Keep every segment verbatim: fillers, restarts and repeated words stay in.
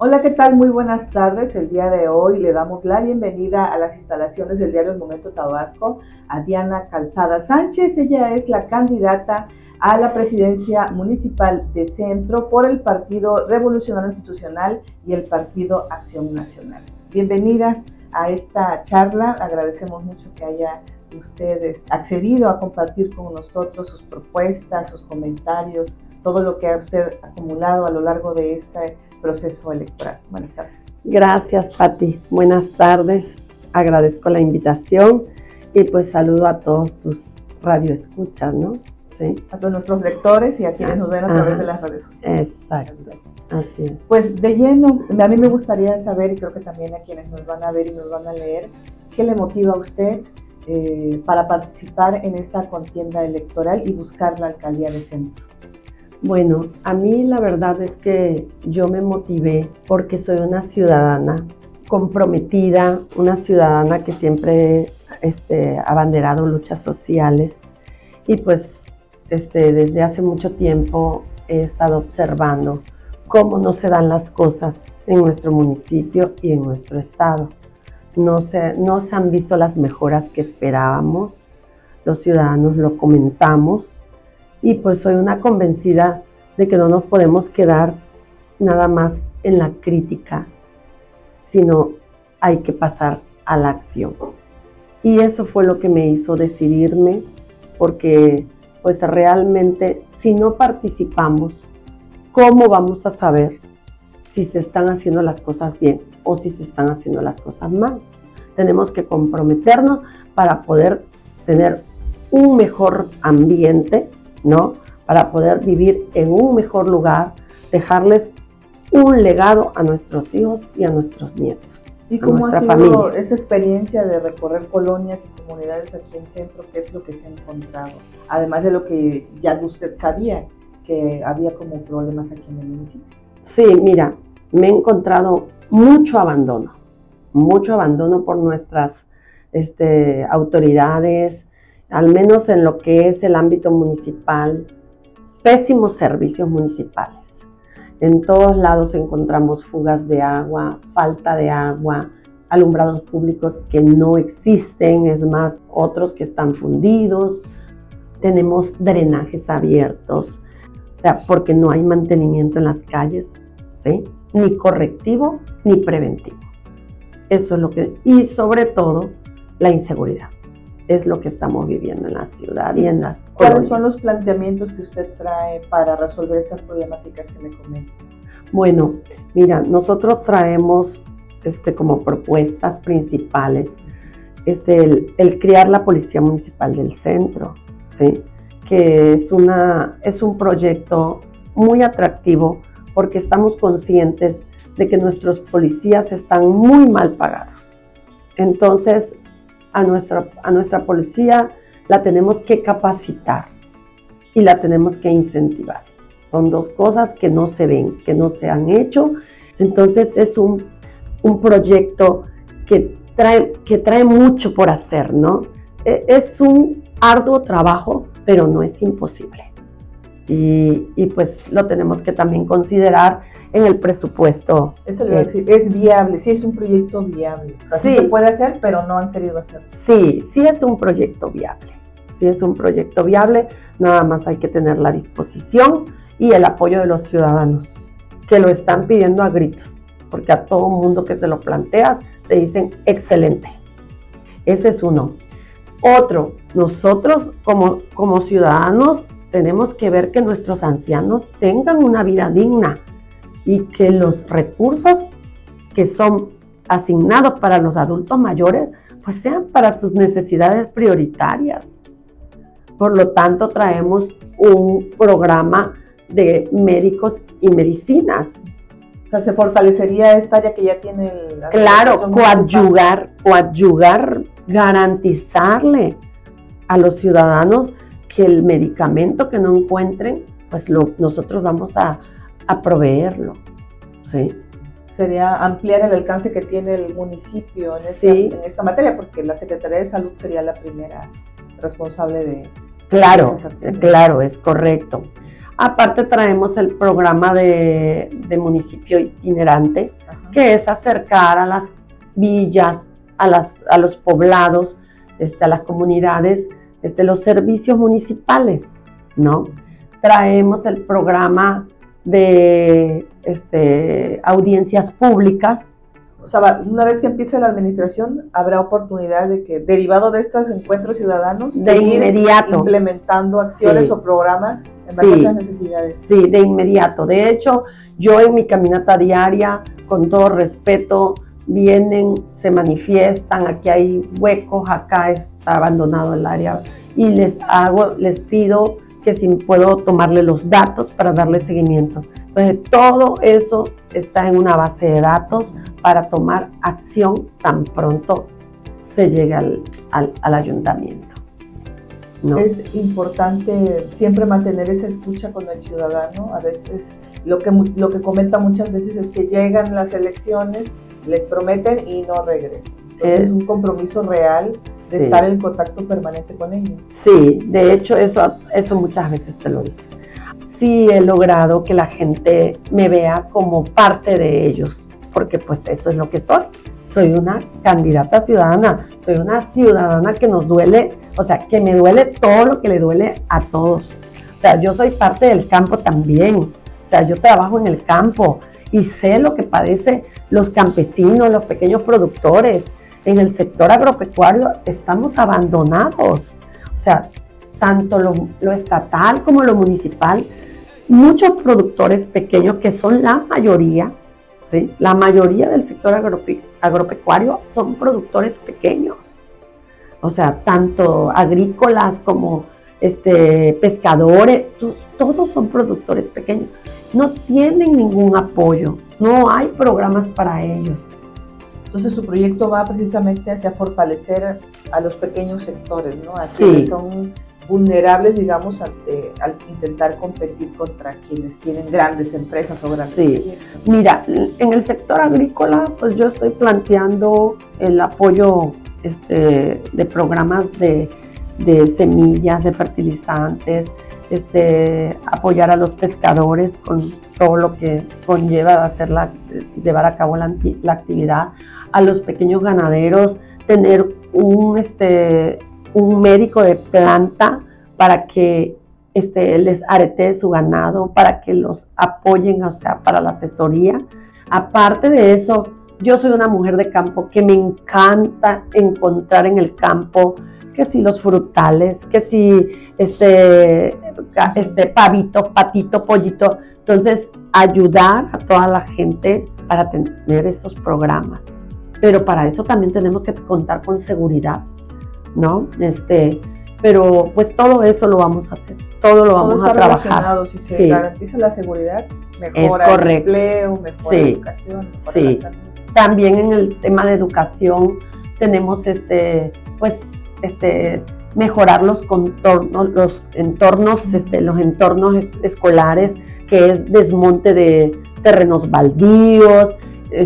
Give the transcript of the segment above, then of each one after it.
Hola, ¿qué tal? Muy buenas tardes. El día de hoy le damos la bienvenida a las instalaciones del diario El Momento Tabasco a Diana Calzada Sánchez. Ella es la candidata a la presidencia municipal de Centro por el Partido Revolucionario Institucional y el Partido Acción Nacional. Bienvenida a esta charla. Agradecemos mucho que haya usted accedido a compartir con nosotros sus propuestas, sus comentarios, todo lo que ha usted acumulado a lo largo de este proceso electoral. Buenas tardes. Gracias, Pati. Buenas tardes. Agradezco la invitación y pues saludo a todos tus radioescuchas, ¿no? Sí. A todos nuestros lectores y a quienes nos ven a través Ajá. de las redes sociales. Exacto. Así es. Pues de lleno, a mí me gustaría saber, y creo que también a quienes nos van a ver y nos van a leer, ¿qué le motiva a usted eh, para participar en esta contienda electoral y buscar la alcaldía de Centro? Bueno, a mí la verdad es que yo me motivé porque soy una ciudadana comprometida, una ciudadana que siempre este, ha abanderado luchas sociales y pues este, desde hace mucho tiempo he estado observando cómo no se dan las cosas en nuestro municipio y en nuestro estado. No se, no se han visto las mejoras que esperábamos, los ciudadanos lo comentamos. Y pues soy una convencida de que no nos podemos quedar nada más en la crítica, sino hay que pasar a la acción. Y eso fue lo que me hizo decidirme, porque pues realmente si no participamos, ¿cómo vamos a saber si se están haciendo las cosas bien o si se están haciendo las cosas mal? Tenemos que comprometernos para poder tener un mejor ambiente, ¿no? Para poder vivir en un mejor lugar, dejarles un legado a nuestros hijos y a nuestros nietos. ¿Y cómo ha sido familia. esa experiencia de recorrer colonias y comunidades aquí en Centro? ¿Qué es lo que se ha encontrado? Además de lo que ya usted sabía, que había como problemas aquí en el municipio. Sí, mira, me he encontrado mucho abandono, mucho abandono por nuestras este, autoridades, al menos en lo que es el ámbito municipal, pésimos servicios municipales. En todos lados encontramos fugas de agua, falta de agua, alumbrados públicos que no existen, es más, otros que están fundidos. Tenemos drenajes abiertos, o sea, porque no hay mantenimiento en las calles, ¿sí? Ni correctivo ni preventivo. Eso es lo que, y sobre todo, la inseguridad. Es lo que estamos viviendo en la ciudad y en las ¿Cuáles colonias. son los planteamientos que usted trae para resolver estas problemáticas que me comenta? Bueno, mira, nosotros traemos este, como propuestas principales este, el, el crear la Policía Municipal del Centro, ¿sí? Que es, una, es un proyecto muy atractivo porque estamos conscientes de que nuestros policías están muy mal pagados. Entonces, A nuestra, a nuestra policía la tenemos que capacitar y la tenemos que incentivar. Son dos cosas que no se ven, que no se han hecho. Entonces es un, un proyecto que trae, que trae mucho por hacer, ¿no? Es un arduo trabajo, pero no es imposible. Y, y pues lo tenemos que también considerar en el presupuesto. Eso le voy a decir, es viable, sí es un proyecto viable. O sea, sí. sí se puede hacer, pero no han querido hacerlo. Sí, sí es un proyecto viable. Sí es un proyecto viable, nada más hay que tener la disposición y el apoyo de los ciudadanos, que lo están pidiendo a gritos, porque a todo mundo que se lo planteas te dicen excelente. Ese es uno. Otro, nosotros como, como ciudadanos tenemos que ver que nuestros ancianos tengan una vida digna y que los recursos que son asignados para los adultos mayores pues sean para sus necesidades prioritarias. Por lo tanto, traemos un programa de médicos y medicinas. O sea, se fortalecería esta área que ya tiene el... Claro, coadyuvar, coadyuvar, garantizarle a los ciudadanos que el medicamento que no encuentren, pues lo, nosotros vamos a, a proveerlo, ¿sí? Sería ampliar el alcance que tiene el municipio en, sí. esta, en esta materia, porque la Secretaría de Salud sería la primera responsable de... Claro, claro, es correcto. Aparte traemos el programa de, de municipio itinerante, ajá, que es acercar a las villas, a, las, a los poblados, este, a las comunidades, este, los servicios municipales, ¿no? Traemos el programa de este, audiencias públicas. O sea, una vez que empiece la administración, habrá oportunidad de que, derivado de estos encuentros ciudadanos, de inmediato implementando acciones, sí, o programas en base, sí, a esas necesidades. Sí, de inmediato. De hecho, yo en mi caminata diaria, con todo respeto, vienen, se manifiestan, aquí hay huecos, acá está abandonado el área, y les hago, les pido que si puedo tomarle los datos para darle seguimiento. Entonces, todo eso está en una base de datos para tomar acción tan pronto se llegue al, al, al ayuntamiento, ¿no? Es importante siempre mantener esa escucha con el ciudadano. A veces lo que, lo que comenta muchas veces es que llegan las elecciones, les prometen y no regresan. Entonces es, es un compromiso real de, sí, estar en contacto permanente con ellos. Sí, de hecho eso, eso muchas veces te lo dicen. Sí he logrado que la gente me vea como parte de ellos, porque pues eso es lo que soy. Soy una candidata ciudadana, soy una ciudadana que nos duele, o sea, que me duele todo lo que le duele a todos. O sea, yo soy parte del campo también, o sea, yo trabajo en el campo y sé lo que padecen los campesinos, los pequeños productores. En el sector agropecuario estamos abandonados, o sea, tanto lo, lo estatal como lo municipal, muchos productores pequeños que son la mayoría, ¿sí? La mayoría del sector agrope, agropecuario son productores pequeños, o sea, tanto agrícolas como este, pescadores, todos son productores pequeños, no tienen ningún apoyo, no hay programas para ellos. Entonces su proyecto va precisamente hacia fortalecer a los pequeños sectores, ¿no? A sí. quienes son vulnerables, digamos, al, eh, al intentar competir contra quienes tienen grandes empresas o grandes sí. proyectos. Mira, en el sector agrícola, pues yo estoy planteando el apoyo este, de programas de, de semillas, de fertilizantes, este, apoyar a los pescadores con todo lo que conlleva hacer la, llevar a cabo la, la actividad, a los pequeños ganaderos, tener un, este, un médico de planta para que este, les aretee su ganado, para que los apoyen, o sea, para la asesoría. Aparte de eso, yo soy una mujer de campo que me encanta encontrar en el campo, que si los frutales, que si este, este pavito, patito, pollito. Entonces, ayudar a toda la gente para tener esos programas. Pero para eso también tenemos que contar con seguridad, ¿no? Este, pero pues todo eso lo vamos a hacer, todo lo todo vamos está a trabajar. Relacionado. Si se sí. garantiza la seguridad, mejora el empleo, mejora sí. la educación, mejora sí. la salud. También en el tema de educación tenemos este, pues, este, mejorar los contornos, los entornos, este, los entornos escolares, que es desmonte de terrenos baldíos,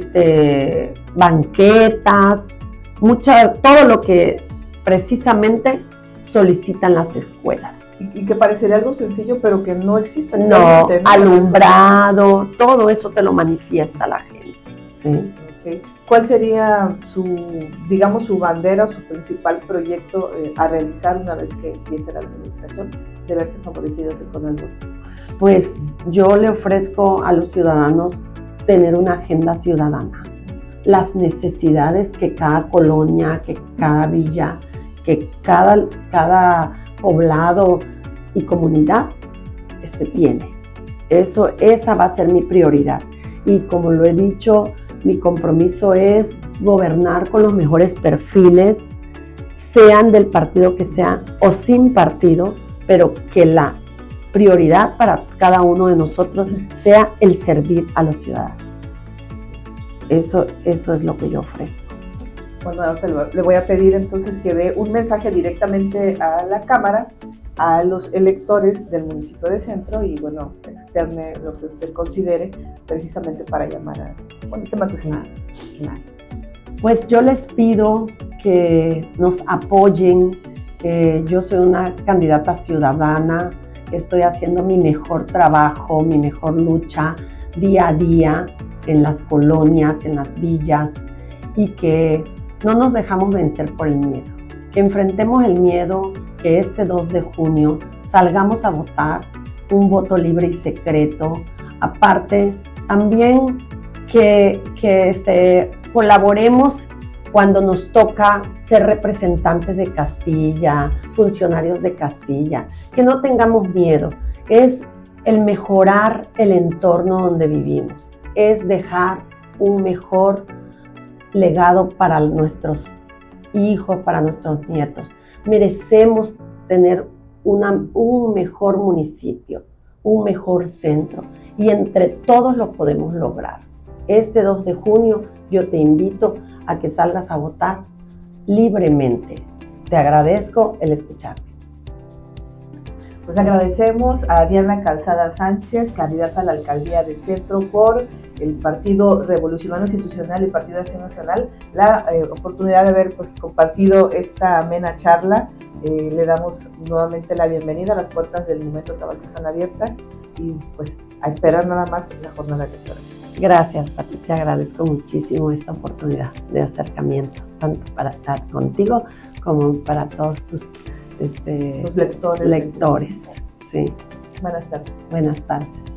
este, banquetas, mucha, todo lo que precisamente solicitan las escuelas. Y, y que parecería algo sencillo, pero que no existe. No, ¿no? Alumbrado, todo eso te lo manifiesta la gente, ¿sí? Okay. ¿Cuál sería su, digamos, su bandera o su principal proyecto eh, a realizar una vez que empiece la administración de verse favorecidos con el voto? Pues yo le ofrezco a los ciudadanos tener una agenda ciudadana, las necesidades que cada colonia, que cada villa, que cada, cada poblado y comunidad este, tiene. Eso, esa va a ser mi prioridad. Y como lo he dicho, mi compromiso es gobernar con los mejores perfiles, sean del partido que sean o sin partido, pero que la prioridad para cada uno de nosotros sea el servir a los ciudadanos. Eso, eso es lo que yo ofrezco. Bueno, ahora le voy a pedir entonces que dé un mensaje directamente a la Cámara, a los electores del municipio de Centro y, bueno, externe lo que usted considere precisamente para llamar a bueno, el tema que usted... Pues yo les pido que nos apoyen, que yo soy una candidata ciudadana, que estoy haciendo mi mejor trabajo, mi mejor lucha día a día en las colonias, en las villas, y que no nos dejamos vencer por el miedo, que enfrentemos el miedo, que este dos de junio salgamos a votar un voto libre y secreto. Aparte, también que, que este, colaboremos cuando nos toca ser representantes de Castilla, funcionarios de Castilla, que no tengamos miedo. Es el mejorar el entorno donde vivimos, es dejar un mejor legado para nuestros hijos, para nuestros nietos. Merecemos tener una, un mejor municipio, un mejor centro, y entre todos lo podemos lograr. Este dos de junio yo te invito a que salgas a votar libremente. Te agradezco el escucharme. Pues agradecemos a Diana Calzada Sánchez, candidata a la alcaldía del Centro por el Partido Revolucionario Institucional y Partido de Acción Nacional, la eh, oportunidad de haber pues, compartido esta amena charla. Eh, le damos nuevamente la bienvenida, las puertas del Momento Tabasco están abiertas y pues a esperar nada más la jornada que espera. Gracias, Pati, te agradezco muchísimo esta oportunidad de acercamiento, tanto para estar contigo como para todos tus Este, Los lectores. lectores. Sí. Buenas tardes. Buenas tardes.